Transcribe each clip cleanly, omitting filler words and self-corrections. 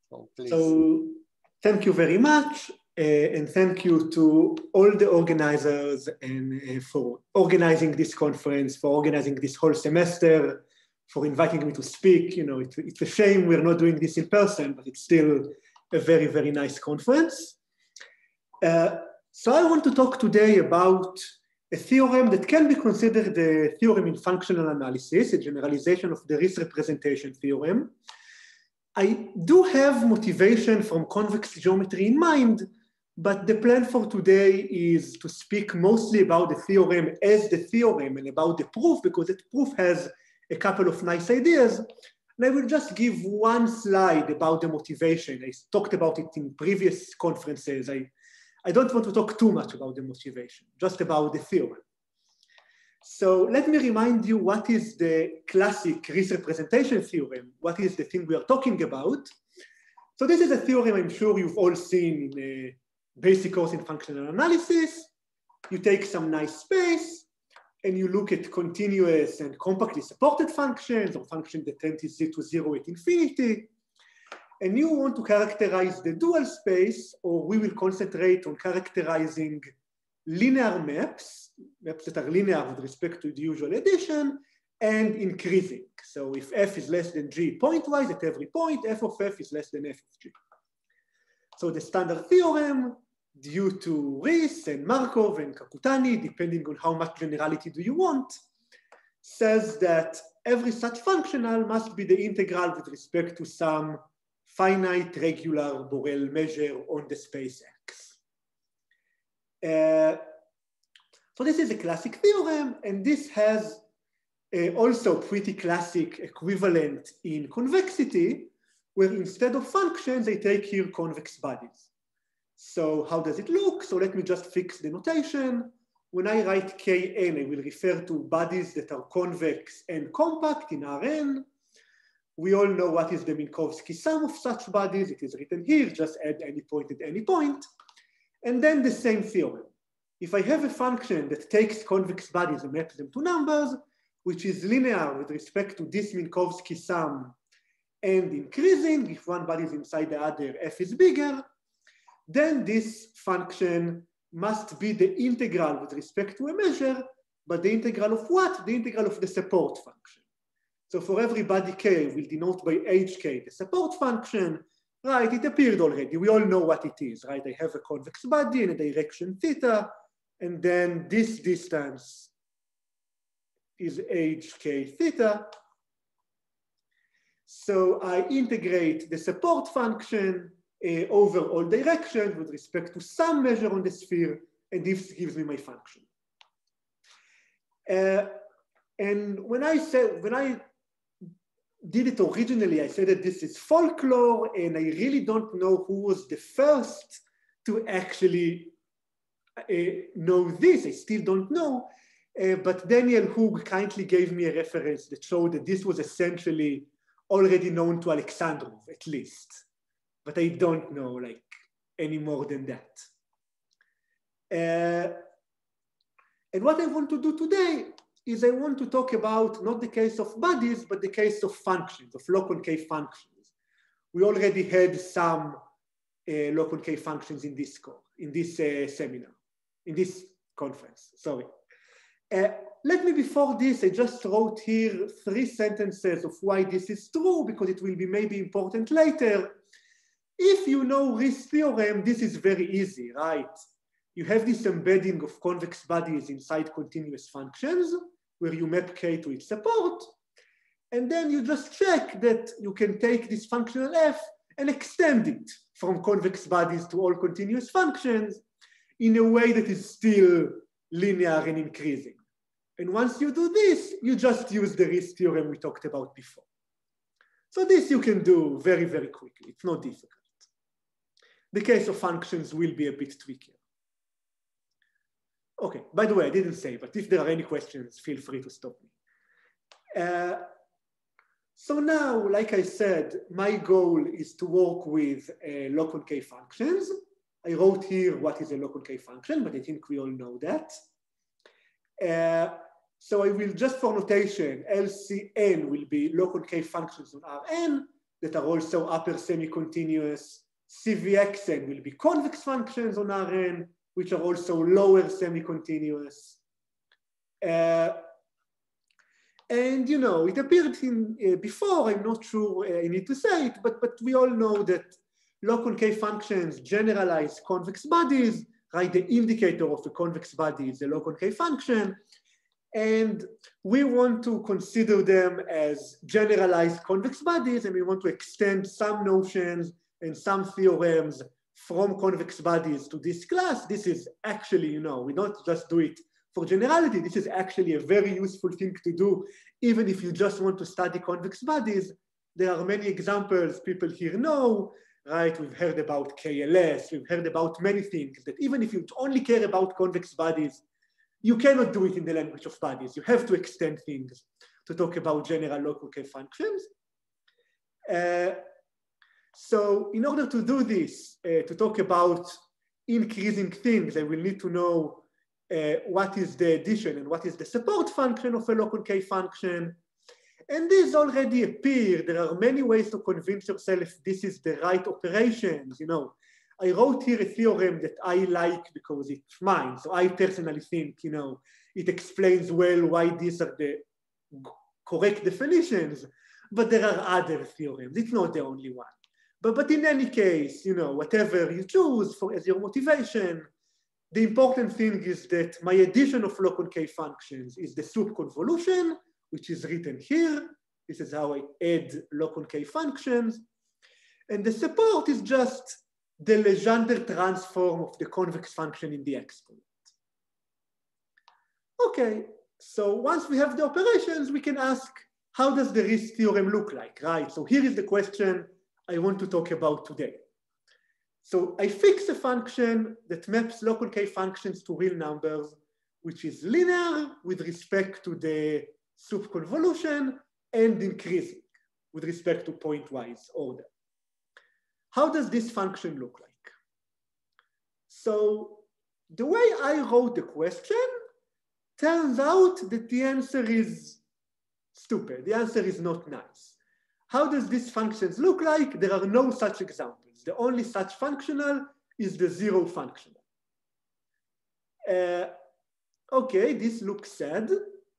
So please. So thank you very much. And thank you to all the organizers and for organizing this conference, for organizing this whole semester, for inviting me to speak. You know, it's a shame we're not doing this in person, but it's still a very, very nice conference. So I want to talk today about a theorem that can be considered a theorem in functional analysis, a generalization of the Riesz representation theorem. I do have motivation from convex geometry in mind, but the plan for today is to speak mostly about the theorem as the theorem and about the proof, because the proof has a couple of nice ideas. And I will just give one slide about the motivation. I talked about it in previous conferences. I don't want to talk too much about the motivation, just about the theorem. So let me remind you what is the classic Riesz representation theorem. What is the thing we are talking about? So this is a theorem I'm sure you've all seen in a basic course in functional analysis. You take some nice space and you look at continuous and compactly supported functions or functions that tend to 0 at infinity. And you want to characterize the dual space, or we will concentrate on characterizing linear maps that are linear with respect to the usual addition, and increasing. So if f is less than g pointwise at every point, f of f is less than f of g. So the standard theorem, due to Riesz and Markov and Kakutani, depending on how much generality do you want, says that every such functional must be the integral with respect to some finite regular Borel measure on the space X. So this is a classic theorem, and this has also pretty classic equivalent in convexity, where instead of functions, I take here convex bodies. So how does it look? So let me just fix the notation. When I write Kn, I will refer to bodies that are convex and compact in Rn. We all know what is the Minkowski sum of such bodies. It is written here, just add any point at any point. And then the same theorem. If I have a function that takes convex bodies and maps them to numbers, which is linear with respect to this Minkowski sum and increasing, if one body is inside the other, f is bigger, then this function must be the integral with respect to a measure, but the integral of what? The integral of the support function. So for every body k, we'll denote by hk the support function. Right, it appeared already. We all know what it is, right? I have a convex body in a direction theta, and then this distance is hk theta. So I integrate the support function over all directions with respect to some measure on the sphere, and this gives me my function. And when I did it originally, I said that this is folklore, and I really don't know who was the first to actually know this. I still don't know, but Daniel Hug kindly gave me a reference that showed that this was essentially already known to Alexandrov, at least. But I don't know like any more than that. And what I want to do today is I want to talk about not the case of bodies, but the case of functions, of log-concave functions. We already had some log-concave functions in this seminar, in this conference, sorry. Let me, before this, I just wrote here 3 sentences of why this is true, because it will be maybe important later. If you know Riesz theorem, this is very easy, right? You have this embedding of convex bodies inside continuous functions, where you map k to its support, and then you just check that you can take this functional f and extend it from convex bodies to all continuous functions in a way that is still linear and increasing. And once you do this, you just use the Riesz theorem we talked about before. So this you can do very, very quickly. It's not difficult. The case of functions will be a bit trickier. Okay, by the way, I didn't say, but if there are any questions, feel free to stop me. So now, like I said, my goal is to work with log-concave functions. I wrote here what is a log-concave function, but I think we all know that. So I will, just for notation, LCN will be log-concave functions on Rn, that are also upper semi-continuous. CVXN will be convex functions on Rn, which are also lower semi-continuous. And it appeared before, I'm not sure I need to say it, but we all know that log-concave functions generalize convex bodies, right? The indicator of a convex body is a log-concave function. And we want to consider them as generalized convex bodies, and we want to extend some notions and some theorems from convex bodies to this class. This is actually, we don't just do it for generality. This is actually a very useful thing to do, even if you just want to study convex bodies. There are many examples people here know, right? We've heard about KLS, we've heard about many things that even if you only care about convex bodies, you cannot do it in the language of bodies. You have to extend things to talk about general log-concave functions. So in order to do this, to talk about increasing things, I will need to know what is the addition and what is the support function of a log-concave function. And these already appear. There are many ways to convince yourself if this is the right operations. I wrote here a theorem that I like because it's mine. So I personally think, it explains well why these are the correct definitions, but there are other theorems. It's not the only one. But in any case, whatever you choose as your motivation, the important thing is that my addition of log-concave functions is the sup convolution, which is written here. This is how I add log-concave functions. And the support is just the Legendre transform of the convex function in the exponent. Okay, so once we have the operations, we can ask, how does the Riesz theorem look like, right? So here is the question I want to talk about today. So I fix a function that maps log-concave functions to real numbers, which is linear with respect to the sup convolution and increasing with respect to pointwise order. How does this function look like? So the way I wrote the question turns out that the answer is stupid. The answer is not nice. How does these functions look like? There are no such examples. The only such functional is the zero functional. Okay, this looks sad.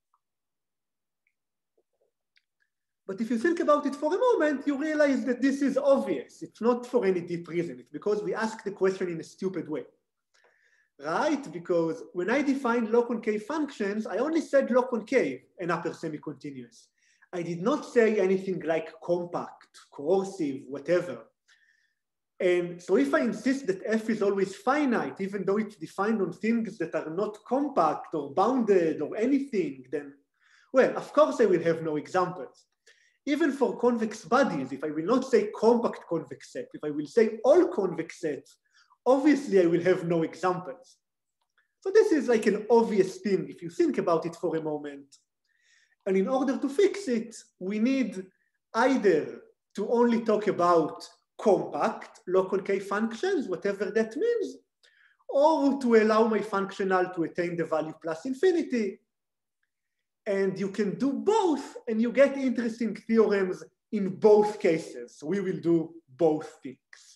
But if you think about it for a moment, you realize that this is obvious. It's not for any deep reason. It's because we ask the question in a stupid way, right? Because when I defined log-concave functions, I only said log-concave and upper semi-continuous. I did not say anything like compact, coercive, whatever. And so if I insist that f is always finite, even though it's defined on things that are not compact or bounded or anything, then, well, of course I will have no examples. Even for convex bodies, if I will not say compact convex set, if I will say all convex sets, obviously I will have no examples. So this is like an obvious thing if you think about it for a moment. And in order to fix it, we need either to only talk about compact log-concave functions, whatever that means, or to allow my functional to attain the value plus infinity. And you can do both, and you get interesting theorems in both cases. So we will do both things.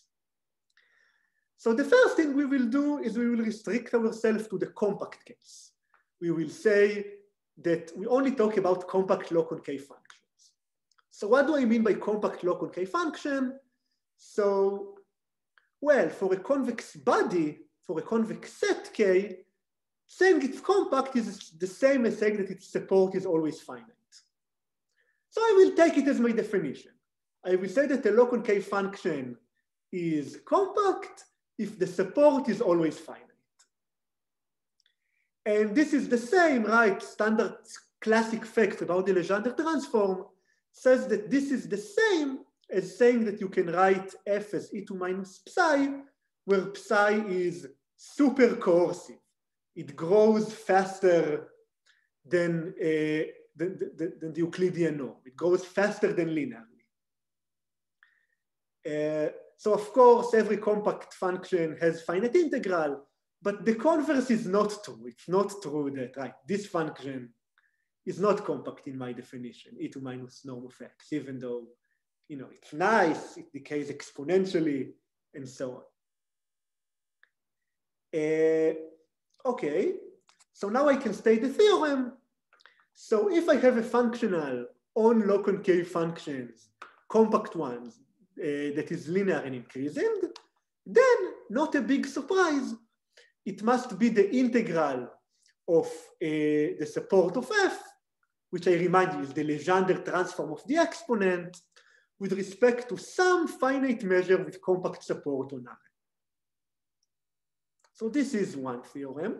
So the first thing we will do is we will restrict ourselves to the compact case. We will say that we only talk about compact log-concave functions. So what do I mean by compact log-concave function? So, well, for a convex body, for a convex set K, saying it's compact is the same as saying that its support is always finite. So I will take it as my definition. I will say that a log-concave function is compact if the support is always finite. And this is the same, right? Standard classic fact about the Legendre transform says that this is the same as saying that you can write f as e to minus psi, where psi is super coercive. It grows faster than the Euclidean norm. It grows faster than linearly. So of course, every compact function has finite integral, but the converse is not true. It's not true that, right, this function is not compact in my definition, e to minus norm of x, even though it's nice, it decays exponentially, and so on. Okay, so now I can state the theorem. So if I have a functional on log-concave functions, compact ones, that is linear and increasing, then, not a big surprise, it must be the integral of the support of f, which I remind you is the Legendre transform of the exponent with respect to some finite measure with compact support on R. So this is one theorem.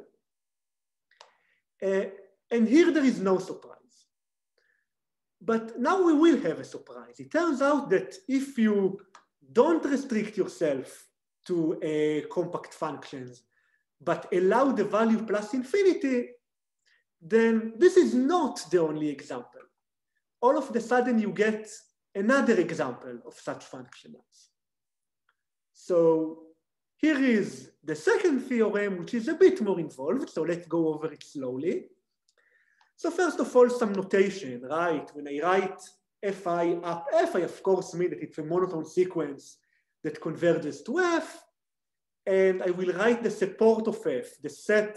And here there is no surprise. But now we will have a surprise. It turns out that if you don't restrict yourself to compact functions, but allow the value plus infinity, then this is not the only example. All of a sudden you get another example of such functionals. So here is the second theorem, which is a bit more involved, so let's go over it slowly. So first of all, some notation, right? When I write fi up f, I of course mean that it's a monotone sequence that converges to f, and I will write the support of f, the set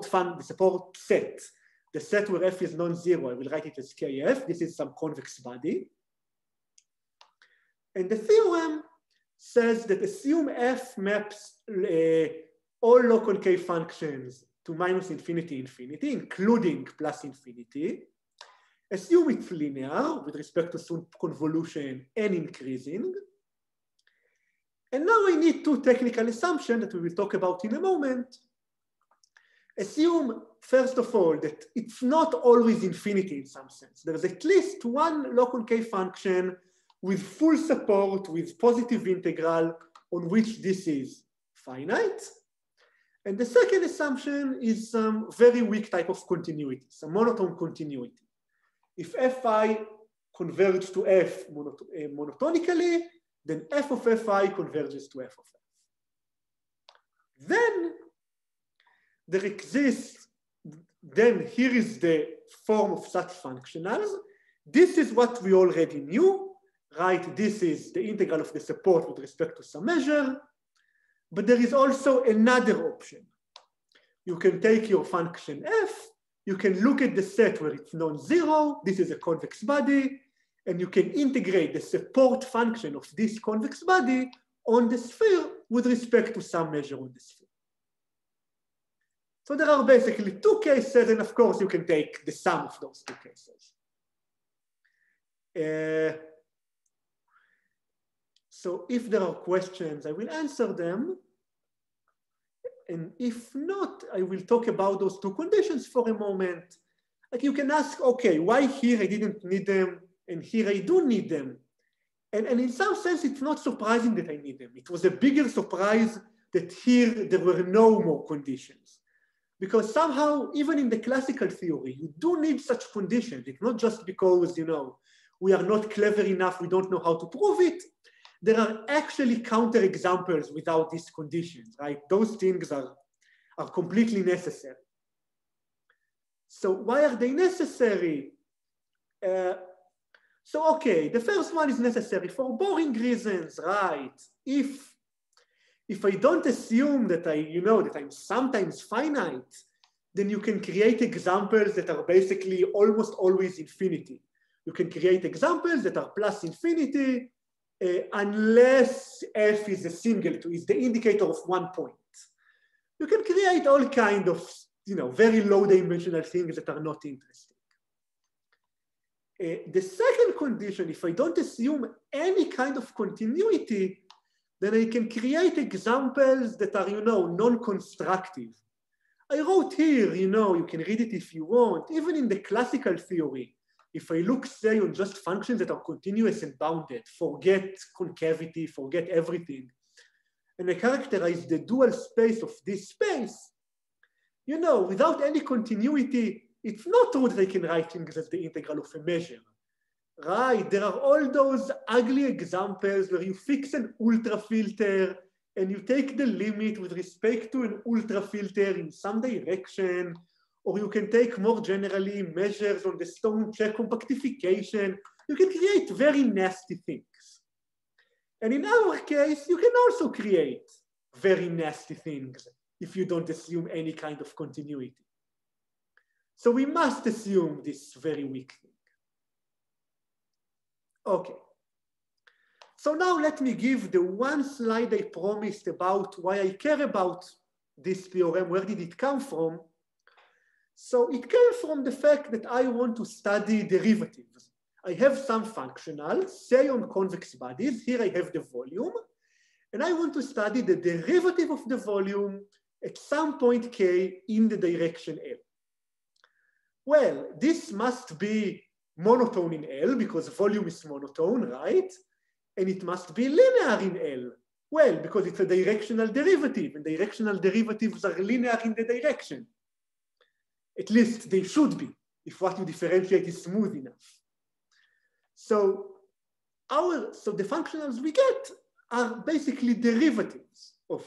where f is non-zero, I will write it as kf. This is some convex body. And the theorem says that assume f maps all log-concave functions to minus infinity, infinity, including plus infinity. Assume it's linear with respect to some convolution and increasing. And now I need two technical assumptions that we will talk about in a moment. Assume, first of all, that it's not always infinity in some sense. There's at least one log-concave function with full support, with positive integral, on which this is finite. And the second assumption is some very weak type of continuity, some monotone continuity. If fi converges to f monotonically, then f of fi converges to f of f. Then there exists, then here is the form of such functionals. This is what we already knew, right? This is the integral of the support with respect to some measure. But there is also another option. You can take your function f, you can look at the set where it's non-zero, this is a convex body, and you can integrate the support function of this convex body on the sphere with respect to some measure on the sphere. So there are basically two cases, and of course you can take the sum of those two cases. So if there are questions, I will answer them. And if not, I will talk about those two conditions for a moment. Like you can ask, okay, why here I didn't need them and here I do need them? And in some sense, it's not surprising that I need them. It was a bigger surprise that here there were no more conditions. Because somehow, even in the classical theory, you do need such conditions. It's not just because, we are not clever enough, we don't know how to prove it. There are actually counterexamples without these conditions, right? Those things are completely necessary. So why are they necessary? So okay, the first one is necessary for boring reasons, right? If I don't assume that that I'm sometimes finite, then you can create examples that are basically almost always infinity. You can create examples that are plus infinity, unless f is a singleton, is the indicator of 1 point. You can create all kind of, very low dimensional things that are not interesting. The second condition, if I don't assume any kind of continuity, then I can create examples that are, non-constructive. I wrote here, you can read it if you want, even in the classical theory, if I look, say, on just functions that are continuous and bounded, forget concavity, forget everything, and I characterize the dual space of this space, without any continuity, it's not true that I can write things as the integral of a measure, right? There are all those ugly examples where you fix an ultrafilter and you take the limit with respect to an ultrafilter in some direction, or you can take more generally measures on the stone check compactification. You can create very nasty things. And in our case, you can also create very nasty things if you don't assume any kind of continuity. So we must assume this very weak thing. Okay. So now let me give the one slide I promised about why I care about this theorem. Where did it come from? So it came from the fact that I want to study derivatives. I have some functional, say on convex bodies. Here I have the volume. And I want to study the derivative of the volume at some point k in the direction L. Well, this must be monotone in L because volume is monotone, right? And it must be linear in L. Well, because it's a directional derivative, and directional derivatives are linear in the direction. At least they should be, if what you differentiate is smooth enough. So the functionals we get are basically derivatives of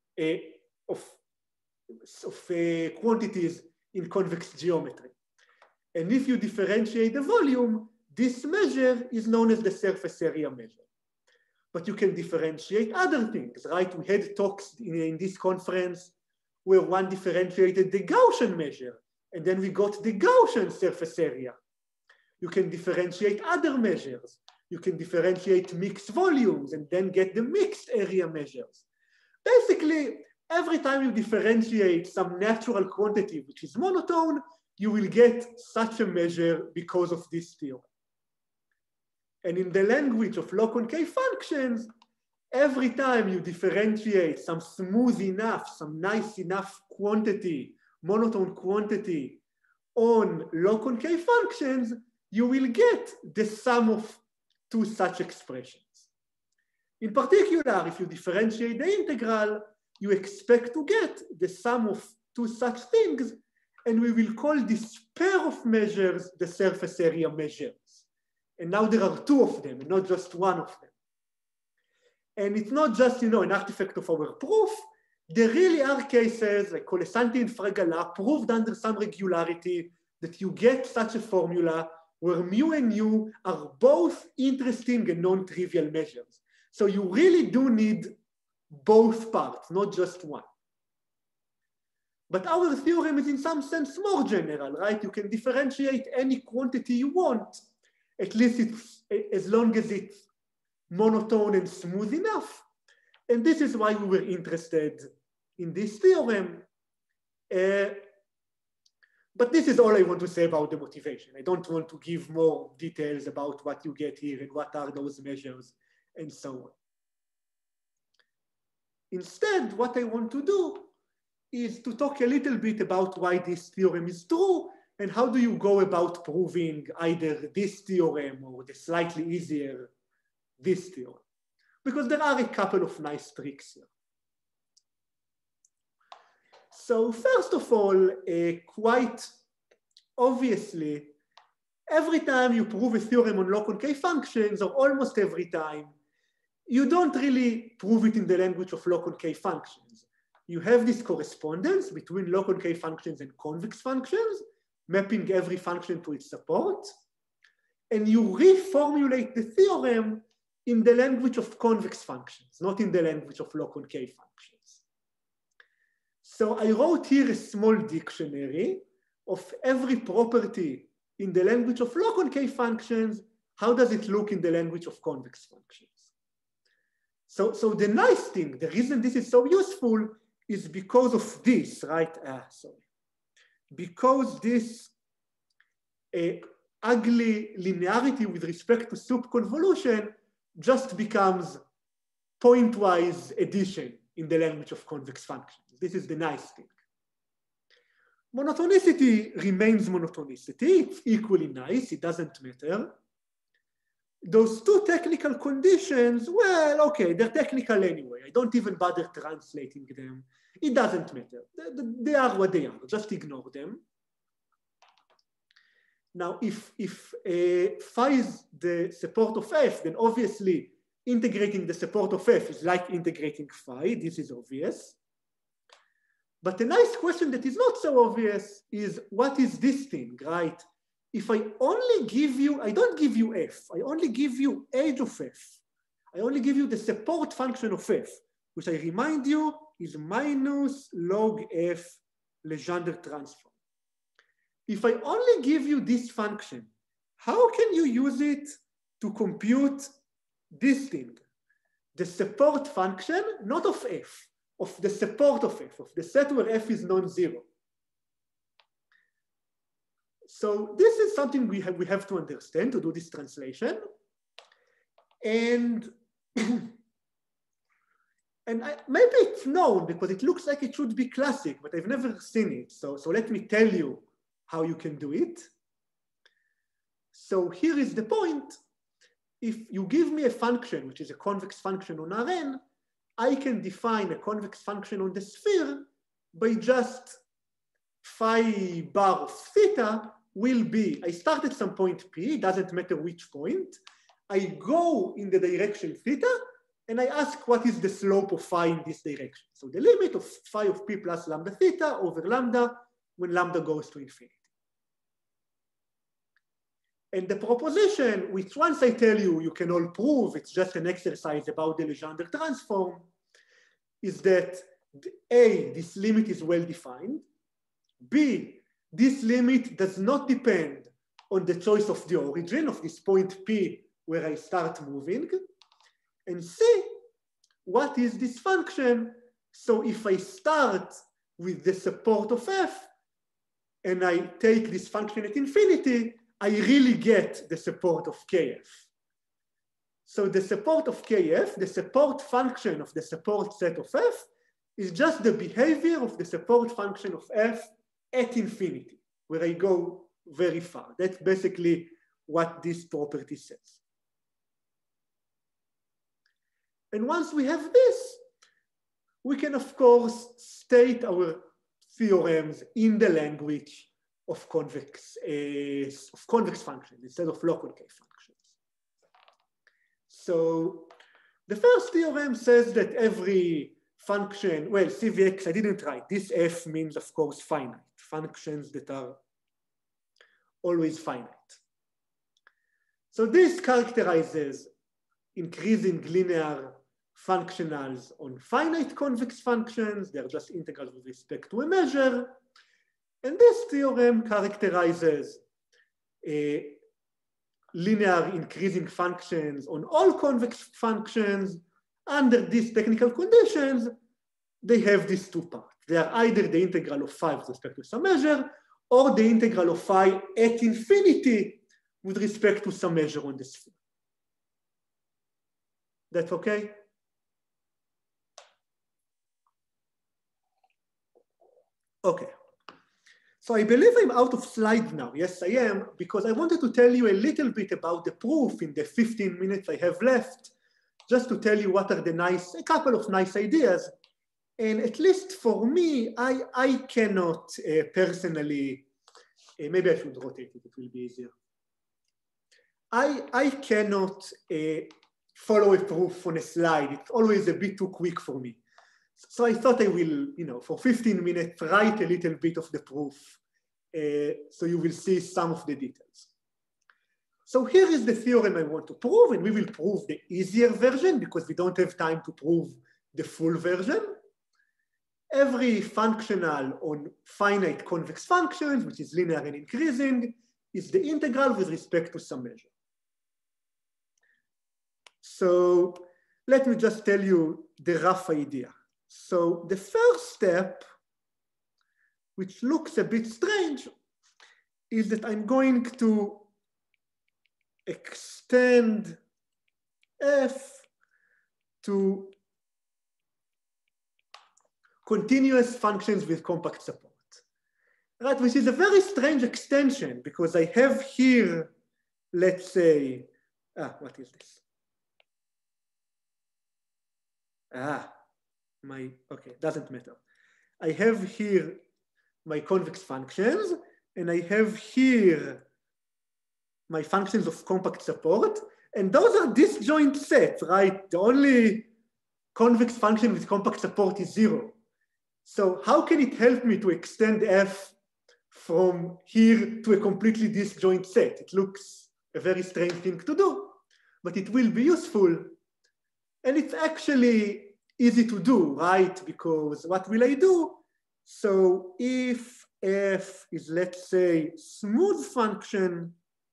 quantities in convex geometry. And if you differentiate the volume, this measure is known as the surface area measure. But you can differentiate other things, right? We had talks in this conference where one differentiated the Gaussian measure, and then we got the Gaussian surface area. You can differentiate other measures. You can differentiate mixed volumes and then get the mixed area measures. Basically, every time you differentiate some natural quantity, which is monotone, you will get such a measure because of this theorem. And in the language of log-concave functions, every time you differentiate some smooth enough, some nice enough quantity, monotone quantity on log-concave functions, you will get the sum of two such expressions. In particular, if you differentiate the integral, you expect to get the sum of two such things, and we will call this pair of measures the surface area measures. And now there are two of them, and not just one of them. And it's not just, an artifact of our proof. There really are cases, like Colasanti and Fragala, proved under some regularity that you get such a formula where mu and nu are both interesting and non-trivial measures. So you really do need both parts, not just one. But our theorem is in some sense more general, right? You can differentiate any quantity you want, at least it's, as long as it's monotone and smooth enough. And this is why we were interested in this theorem. But this is all I want to say about the motivation. I don't want to give more details about what you get here and what are those measures and so on. Instead, what I want to do is to talk a little bit about why this theorem is true and how do you go about proving either this theorem or the slightly easier this theorem. Because there are a couple of nice tricks here. So first of all, quite obviously, every time you prove a theorem on log-concave functions, or almost every time, you don't really prove it in the language of log-concave functions. You have this correspondence between log-concave functions and convex functions, mapping every function to its support, and you reformulate the theorem in the language of convex functions, not in the language of log-concave functions. So I wrote here a small dictionary of every property in the language of log-concave functions. How does it look in the language of convex functions? So the nice thing, the reason this is so useful is because of this, right? Because this ugly linearity with respect to sup convolution just becomes pointwise addition in the language of convex functions. This is the nice thing. Monotonicity remains monotonicity. It's equally nice. It doesn't matter. Those two technical conditions, well, okay, they're technical anyway. I don't even bother translating them. It doesn't matter. They are what they are. Just ignore them. Now, if phi is the support of f, then obviously integrating the support of f is like integrating phi. This is obvious. But the nice question that is not so obvious is, what is this thing, right? If I only give you, I don't give you f, I only give you h of f. I only give you the support function of f, which I remind you is minus log f Legendre transform. If I only give you this function, how can you use it to compute this thing? The support function, not of f, of the support of f, of the set where f is non-zero. So this is something we have to understand to do this translation. And, maybe it's known because it looks like it should be classic, but I've never seen it. So let me tell you how you can do it. So here is the point. If you give me a function, which is a convex function on Rn, I can define a convex function on the sphere by just phi bar of theta will be, I start at some point P, doesn't matter which point, I go in the direction theta, and I ask what is the slope of phi in this direction. So the limit of phi of P plus lambda theta over lambda when lambda goes to infinity. And the proposition, which once I tell you, you can all prove, it's just an exercise about the Legendre transform, is that A, this limit is well defined. B, this limit does not depend on the choice of the origin of this point P where I start moving. And C, what is this function? So if I start with the support of f and I take this function at infinity, I really get the support of kf. So the support of kf, the support function of the support set of f, is just the behavior of the support function of f at infinity, where I go very far. That's basically what this property says. And once we have this, we can, of course, state our theorems in the language of convex functions instead of local K functions. So the first theorem says that every function, well, CVX, I didn't write. This F means, of course, finite, functions that are always finite. So this characterizes increasing linear functionals on finite convex functions. They're just integrals with respect to a measure. And this theorem characterizes linear increasing functions on all convex functions. Under these technical conditions, they have these two parts. They are either the integral of phi with respect to some measure, or the integral of phi at infinity with respect to some measure on the sphere. That's okay? Okay. So I believe I'm out of slides now. Yes, I am, because I wanted to tell you a little bit about the proof in the 15 minutes I have left, just to tell you what are a couple of nice ideas. And at least for me, I cannot personally, maybe I should rotate it, it will be easier. I cannot follow a proof on a slide. It's always a bit too quick for me. So I thought I will, for 15 minutes, write a little bit of the proof so you will see some of the details. So here is the theorem I want to prove, and we will prove the easier version because we don't have time to prove the full version. Every functional on finite convex functions, which is linear and increasing, is the integral with respect to some measure. So let me just tell you the rough idea. So the first step, which looks a bit strange, is that I'm going to extend f to continuous functions with compact support, right? Which is a very strange extension because I have here, let's say, what is this? Okay, doesn't matter. I have here my convex functions, and I have here my functions of compact support, and those are disjoint sets, right? The only convex function with compact support is 0. So how can it help me to extend f from here to a completely disjoint set? It looks a very strange thing to do, but it will be useful. And it's actually easy to do, right? Because what will I do? So if f is, let's say, smooth function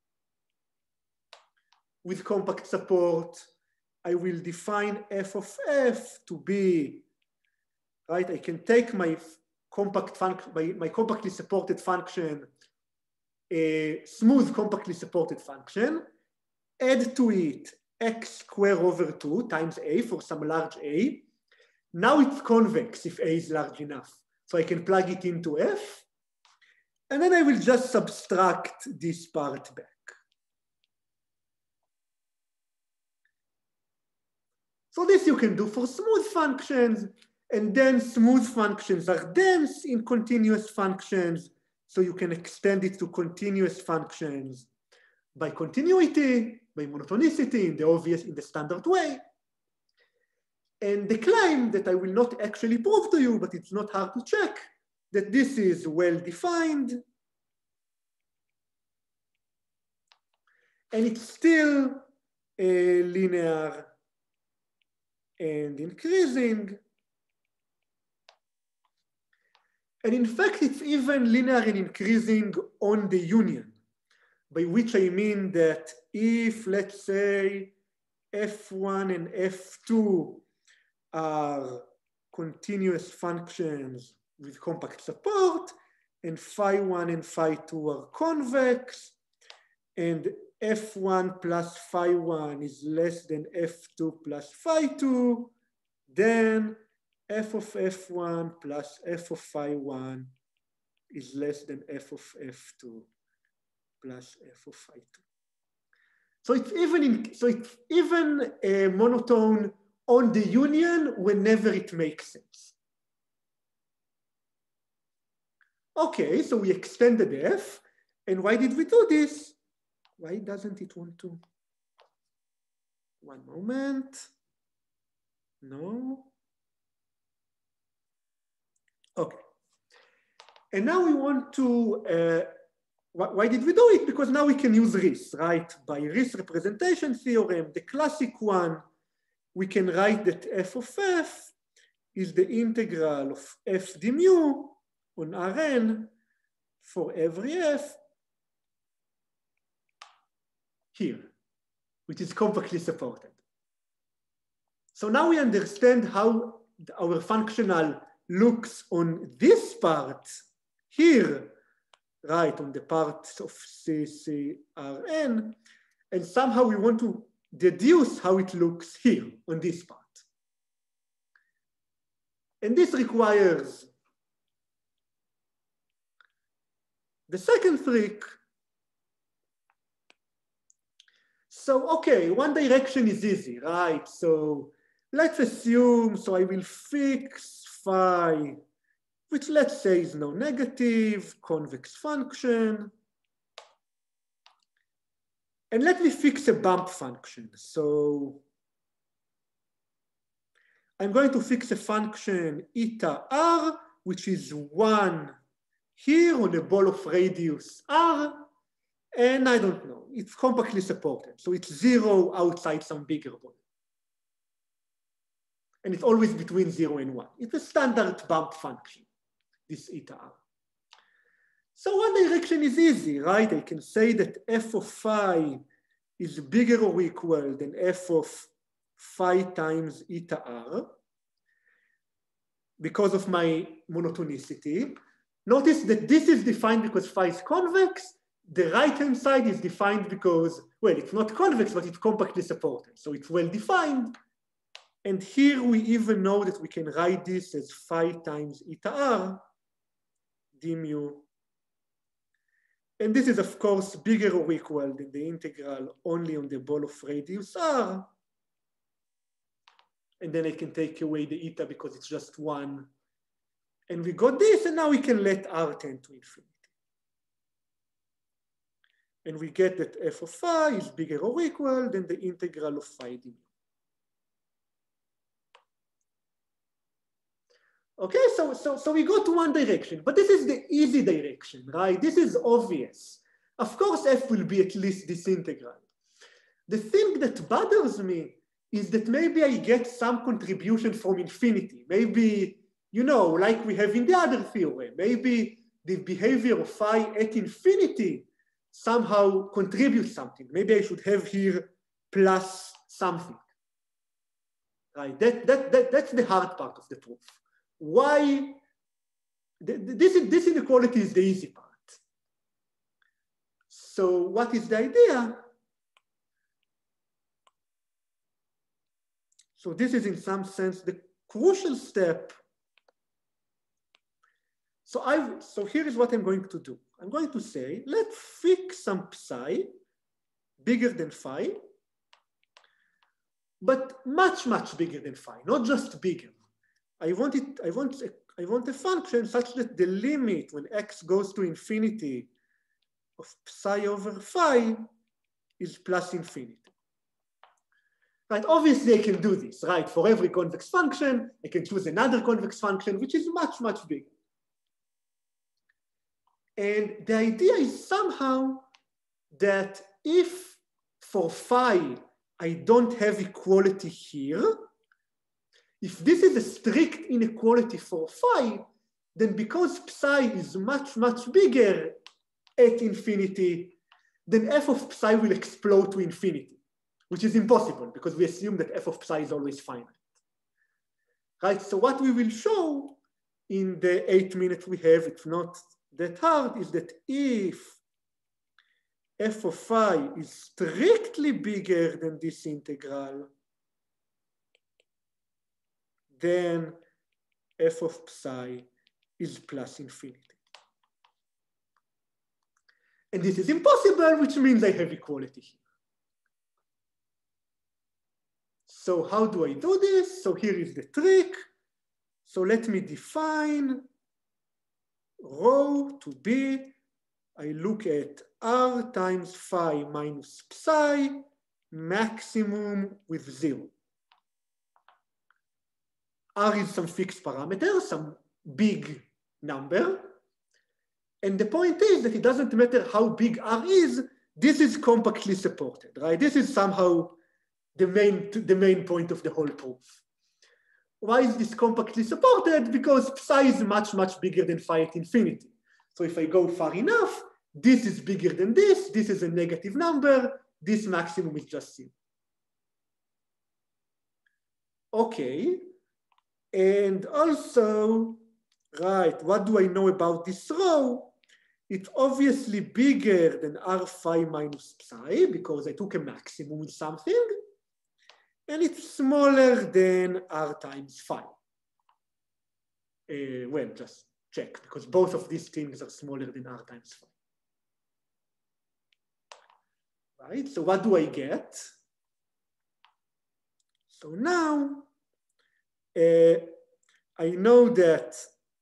with compact support, I will define f of f to be, right? I can take my compactly supported function, a smooth compactly supported function, add to it x squared over 2 times a for some large a. Now it's convex if a is large enough. So I can plug it into f, and then I will just subtract this part back. So this you can do for smooth functions, and then smooth functions are dense in continuous functions, so you can extend it to continuous functions by continuity, by monotonicity, in the standard way. And the claim that I will not actually prove to you, but it's not hard to check, that this is well defined, and it's still linear and increasing. And in fact, it's even linear and increasing on the union, by which I mean that if, let's say, f1 and f2 are continuous functions with compact support, and phi1 and phi2 are convex, and f1 plus phi1 is less than f2 plus phi2, then f of f1 plus f of phi1 is less than f of f2 plus f of phi2. So it's even a monotone on the union whenever it makes sense. Okay, so we extended f, and why did we do this? Why doesn't it want to? One moment. No. Okay. And now we want to, why did we do it? Because now we can use Riesz, right? By Riesz representation theorem, the classic one, we can write that f of f is the integral of f d mu on Rn for every f here, which is compactly supported. So now we understand how our functional looks on this part here, right, on the parts of CCRN, and somehow we want to deduce how it looks here on this part. And this requires the second trick. So, okay, one direction is easy, right? So let's assume, so I will fix phi, which let's say is no negative, convex function. And let me fix a bump function. So I'm going to fix a function eta r, which is 1 here on a ball of radius r, and I don't know, it's compactly supported. So it's 0 outside some bigger ball. And it's always between 0 and 1. It's a standard bump function, this eta r. So one direction is easy, right? I can say that f of phi is bigger or equal than f of phi times eta r because of my monotonicity. Notice that this is defined because phi is convex. The right-hand side is defined because, well, it's not convex, but it's compactly supported. So it's well defined. And here we even know that we can write this as phi times eta r d mu. And this is, of course, bigger or equal than the integral only on the ball of radius r. And then I can take away the eta because it's just 1. And we got this, and now we can let r tend to infinity. And we get that f of phi is bigger or equal than the integral of phi d mu. Okay, so we go to one direction, but this is the easy direction, right? This is obvious. Of course, f will be at least this integral. The thing that bothers me is that maybe I get some contribution from infinity. Maybe, you know, like we have in the other theorem, maybe the behavior of phi at infinity somehow contributes something. Maybe I should have here plus something. Right? That's the hard part of the proof. Why? This inequality is the easy part. So what is the idea? So this is in some sense the crucial step. So here is what I'm going to do. I'm going to say, let's fix some psi bigger than phi, but much, much bigger than phi, not just bigger. I want a function such that the limit when x goes to infinity of psi over phi is plus infinity. Right, obviously I can do this, right? For every convex function, I can choose another convex function, which is much, much bigger. And the idea is somehow that if for phi, I don't have equality here, if this is a strict inequality for phi, then because psi is much, much bigger at infinity, then f of psi will explode to infinity, which is impossible because we assume that f of psi is always finite. Right, so what we will show in the 8 minutes we have, it's not that hard, is that if f of phi is strictly bigger than this integral, then f of psi is plus infinity. And this is impossible, which means I have equality here. So how do I do this? So here is the trick. So let me define rho to be, I look at r times phi minus psi, maximum with 0. R is some fixed parameter, some big number. And the point is that it doesn't matter how big R is, this is compactly supported, right? This is somehow the main point of the whole proof. Why is this compactly supported? Because psi is much, much bigger than phi at infinity. So if I go far enough, this is bigger than this is a negative number, this maximum is just 0. Okay, and also, right, what do I know about this rho? It's obviously bigger than r phi minus psi because I took a maximum with something, and it's smaller than r times phi. Well, just check, because both of these things are smaller than r times phi. Right, so what do I get? So now, I know that,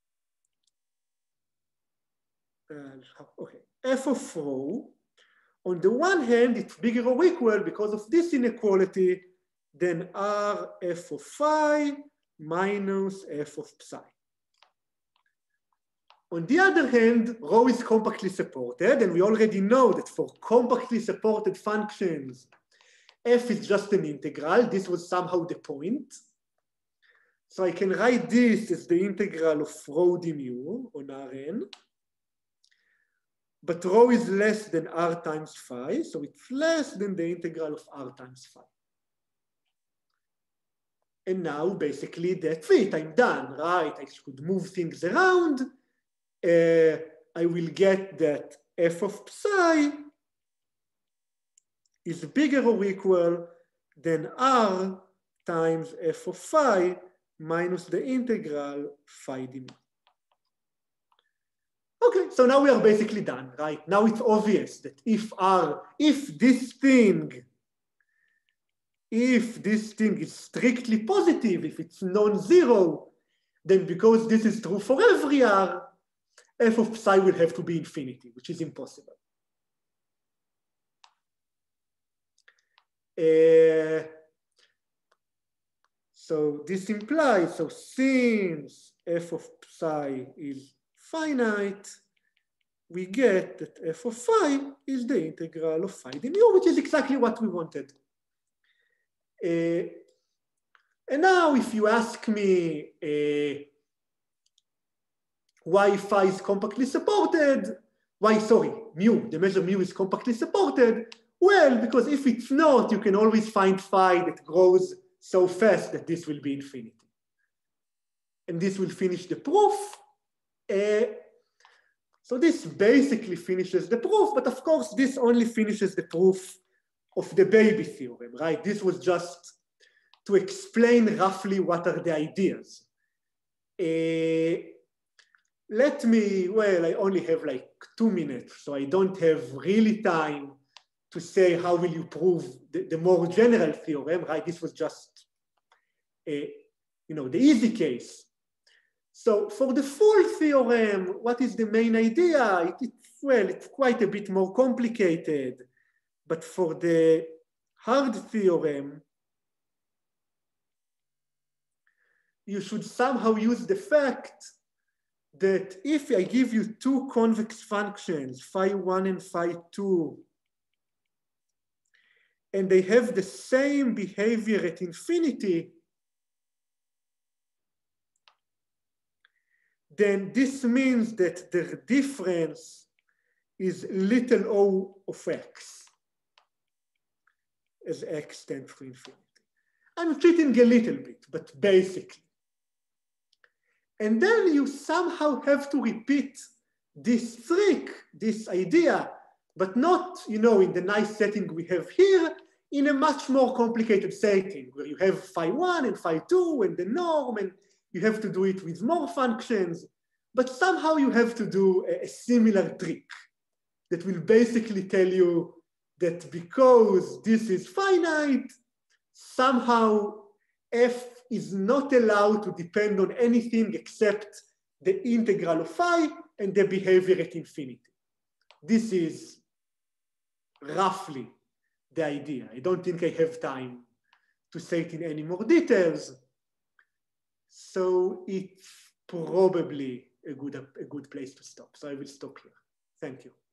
okay, f of rho, on the one hand, it's bigger or equal because of this inequality than r f of phi minus f of psi. On the other hand, rho is compactly supported, and we already know that for compactly supported functions, f is just an integral. This was somehow the point. So I can write this as the integral of rho d mu on Rn. But rho is less than r times phi, so it's less than the integral of r times phi. And now basically that's it, I'm done, right? I could move things around. I will get that f of psi is bigger or equal than r times f of phi minus the integral phi d mu. Okay, so now we are basically done, right? Now it's obvious that if this thing is strictly positive, if it's non-zero, then because this is true for every r, f of psi will have to be infinity, which is impossible. So this implies, so since f of psi is finite, we get that f of phi is the integral of phi d mu, which is exactly what we wanted. And now if you ask me why phi is compactly supported, mu, the measure mu is compactly supported, well, because if it's not, you can always find phi that grows so fast that this will be infinity. And this will finish the proof. So this basically finishes the proof, but of course this only finishes the proof of the baby theorem, right? This was just to explain roughly what are the ideas. Let me, well, I only have like 2 minutes, so I don't have really time to say how will you prove the more general theorem, right? This was just, the easy case. So for the full theorem, what is the main idea? It's quite a bit more complicated, but for the hard theorem, you should somehow use the fact that if I give you 2 convex functions, phi1 and phi2, and they have the same behavior at infinity, then this means that their difference is little o of x, as x tends to infinity. I'm cheating a little bit, but basically. And then you somehow have to repeat this trick, this idea, but not, in the nice setting we have here, in a much more complicated setting, where you have phi1 and phi2 and the norm, and you have to do it with more functions, but somehow you have to do a similar trick that will basically tell you that because this is finite, somehow f is not allowed to depend on anything except the integral of phi and the behavior at infinity. This is roughly the idea. I don't think I have time to say it in any more details. So it's probably a good place to stop. So I will stop here. Thank you.